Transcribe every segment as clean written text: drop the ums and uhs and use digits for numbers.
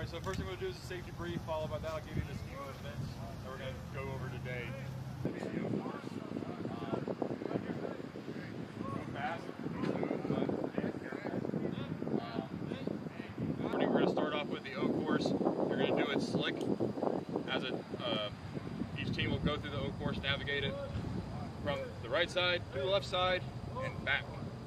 Alright, so first thing we're going to do is a safety brief, followed by that I'll give you the scheme of events that we're going to go over today. We're going to start off with the O course. You're going to do it slick. As each team will go through the O course, navigate it from the right side to the left side and back.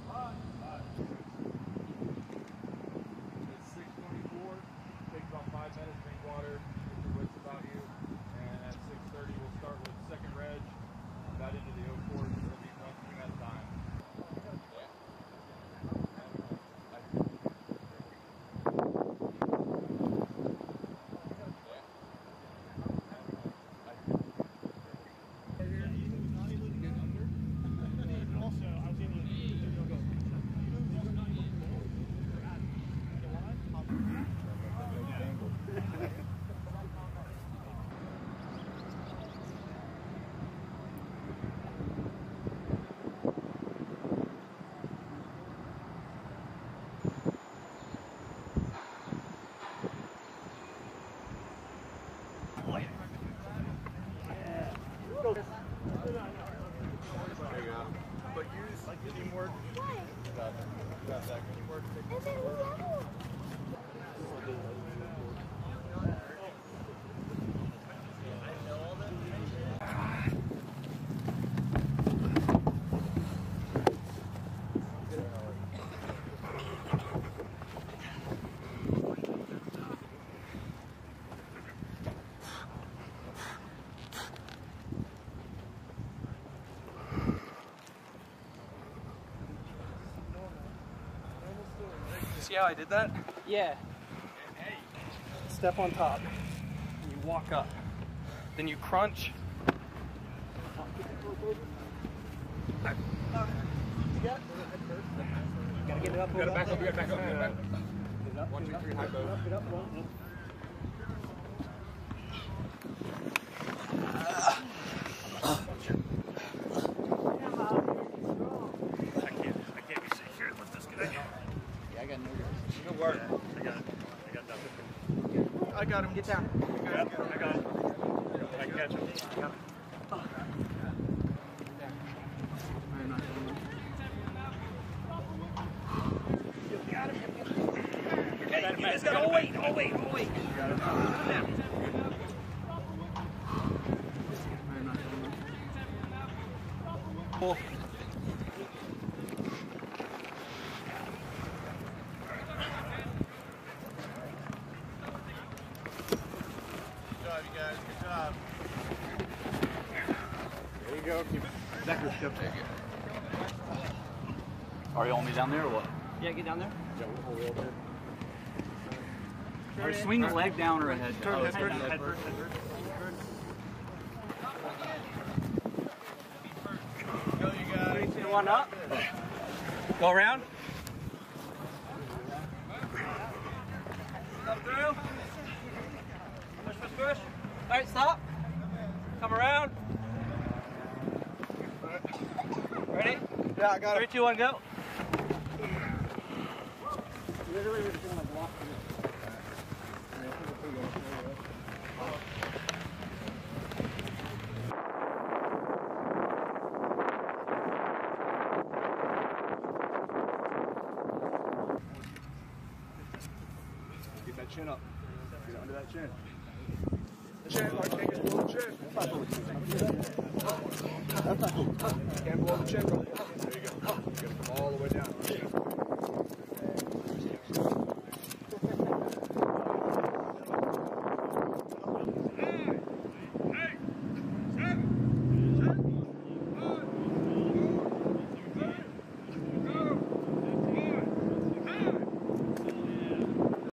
It's 6:24. Takes about 5 minutes. Drink water. Get your wits about you. And at 6:30, we'll start with second reg. That into the O course. It'll be one team at a time. There you go. But use teamwork. Got that. Teamwork. See how I did that? Yeah. Step on top. You walk up. Then you crunch. Gotta get it up. You gotta back up, you gotta back up, you gotta back up. 1, 2, 3, high boat. Get up. I can't be safe here. Let's just get in. Yeah, I got no guys. Good work. I got nothing. I got him. Get down. Yep, I got it. I can catch him. You guys gotta wait. You got it. Cool. Good job, you guys. Good job. There you go. Exactly. Are you on me down there or what? Yeah, get down there. Or swing the leg down or a head. Turn head first. Head Head first. Go, you guys. 3, 2, 1, up. Go around. Come through. Push. All right, stop. Come around. Ready? Yeah, I got 3, 2, 1, go. Literally, we're just gonna like walk through. Get that chin up. Get under that chin. Chin, like take it below the chin. That's not cool. Can't blow the chin.